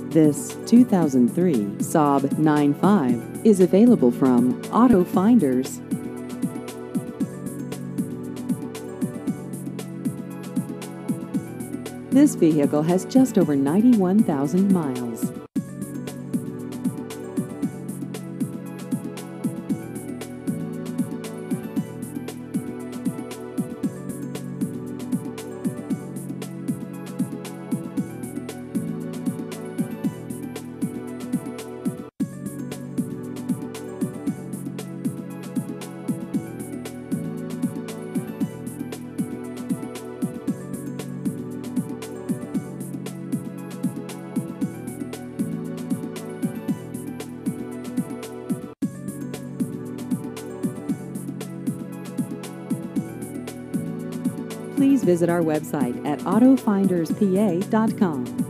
This 2003 Saab 9.5 is available from Auto Finders. This vehicle has just over 91,000 miles. Please visit our website at autofinderspa.com.